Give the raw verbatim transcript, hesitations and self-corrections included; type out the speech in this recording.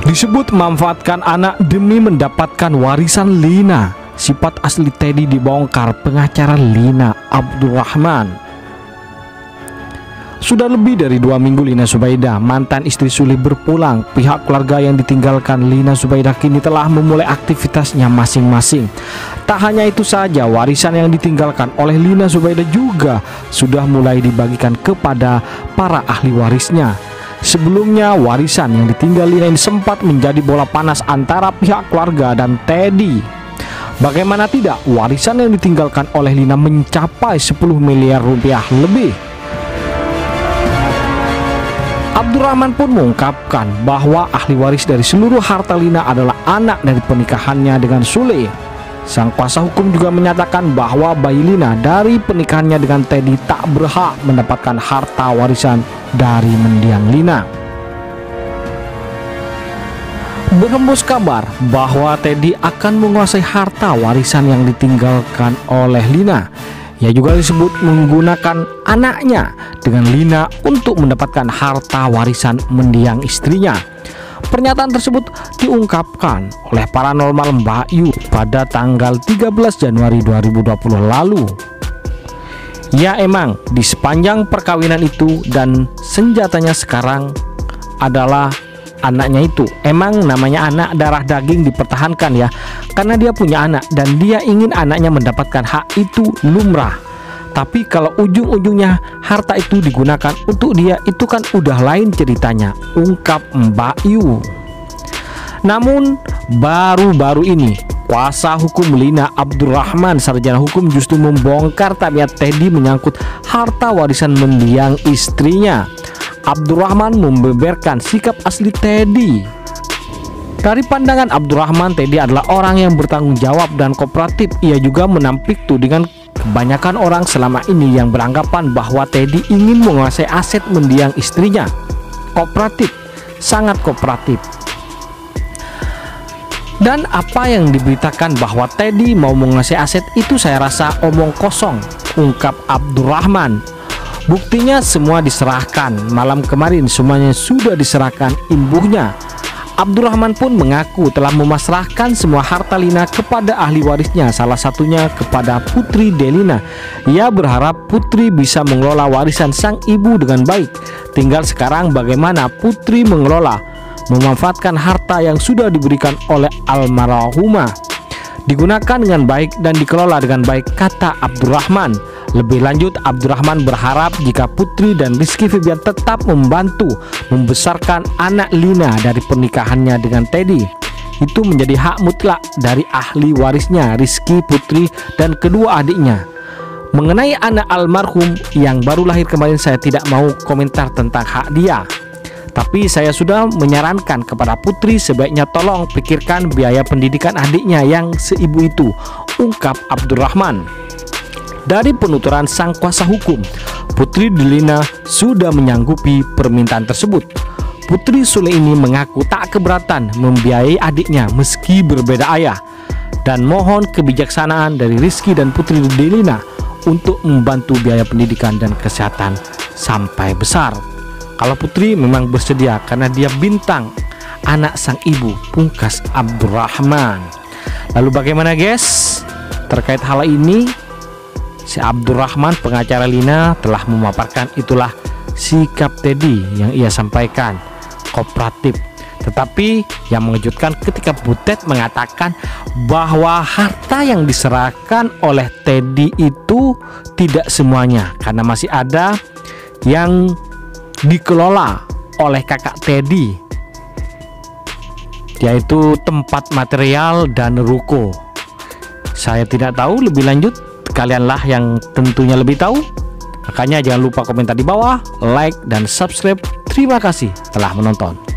Disebut memanfaatkan anak demi mendapatkan warisan Lina. Sifat asli Teddy dibongkar pengacara Lina Abdurrahman. Sudah lebih dari dua minggu Lina Subaidah, mantan istri Sule, berpulang. Pihak keluarga yang ditinggalkan Lina Subaidah kini telah memulai aktivitasnya masing-masing. Tak hanya itu saja, warisan yang ditinggalkan oleh Lina Subaidah juga sudah mulai dibagikan kepada para ahli warisnya. Sebelumnya, warisan yang ditinggal Lina ini sempat menjadi bola panas antara pihak keluarga dan Teddy. Bagaimana tidak, warisan yang ditinggalkan oleh Lina mencapai sepuluh miliar rupiah lebih. Abdurrahman pun mengungkapkan bahwa ahli waris dari seluruh harta Lina adalah anak dari pernikahannya dengan Sule. Sang kuasa hukum juga menyatakan bahwa bayi Lina dari pernikahannya dengan Teddy tak berhak mendapatkan harta warisan dari mendiang Lina. Berhembus kabar bahwa Teddy akan menguasai harta warisan yang ditinggalkan oleh Lina. Ia juga disebut menggunakan anaknya dengan Lina untuk mendapatkan harta warisan mendiang istrinya. Pernyataan tersebut diungkapkan oleh paranormal Mbak Yu pada tanggal tiga belas Januari dua ribu dua puluh lalu. Ya, emang di sepanjang perkawinan itu dan senjatanya sekarang adalah anaknya itu. Emang namanya anak darah daging dipertahankan ya, karena dia punya anak dan dia ingin anaknya mendapatkan hak itu lumrah. Tapi kalau ujung-ujungnya harta itu digunakan untuk dia, itu kan udah lain ceritanya, ungkap Mbak Yu. Namun baru-baru ini kuasa hukum Lina Abdurrahman, sarjana hukum, justru membongkar tabiat Teddy menyangkut harta warisan mendiang istrinya. Abdurrahman membeberkan sikap asli Teddy. Dari pandangan Abdurrahman, Teddy adalah orang yang bertanggung jawab dan kooperatif. Ia juga menampik tudingan kebanyakan orang selama ini yang beranggapan bahwa Teddy ingin menguasai aset mendiang istrinya. Kooperatif, sangat kooperatif. Dan apa yang diberitakan bahwa Teddy mau menguasai aset itu saya rasa omong kosong, ungkap Abdurrahman. Buktinya semua diserahkan. Malam kemarin semuanya sudah diserahkan imbuhnya. Abdurrahman pun mengaku telah memasrahkan semua harta Lina kepada ahli warisnya, salah satunya kepada Putri Delina. Ia berharap Putri bisa mengelola warisan sang ibu dengan baik. Tinggal sekarang bagaimana Putri mengelola, memanfaatkan harta yang sudah diberikan oleh almarhumah, digunakan dengan baik dan dikelola dengan baik, kata Abdurrahman. Lebih lanjut, Abdurrahman berharap jika Putri dan Rizky Febian tetap membantu membesarkan anak Lina dari pernikahannya dengan Teddy. Itu menjadi hak mutlak dari ahli warisnya, Rizky, Putri, dan kedua adiknya. Mengenai anak almarhum yang baru lahir kemarin, saya tidak mau komentar tentang hak dia. Tapi saya sudah menyarankan kepada Putri sebaiknya tolong pikirkan biaya pendidikan adiknya yang seibu itu, ungkap Abdurrahman. Dari penuturan sang kuasa hukum, Putri Delina sudah menyanggupi permintaan tersebut. Putri Sule ini mengaku tak keberatan membiayai adiknya meski berbeda ayah, dan mohon kebijaksanaan dari Rizky dan Putri Delina untuk membantu biaya pendidikan dan kesehatan sampai besar. Kalau Putri memang bersedia karena dia bintang anak sang ibu, pungkas Abdurrahman. Lalu bagaimana guys terkait hal ini? Si Abdurrahman, pengacara Lina, telah memaparkan itulah sikap Teddy yang ia sampaikan, kooperatif. Tetapi yang mengejutkan ketika Butet mengatakan bahwa harta yang diserahkan oleh Teddy itu tidak semuanya, karena masih ada yang dikelola oleh kakak Teddy, yaitu tempat material dan ruko. Saya tidak tahu lebih lanjut, kalianlah yang tentunya lebih tahu. Makanya jangan lupa komentar di bawah, like dan subscribe. Terima kasih telah menonton.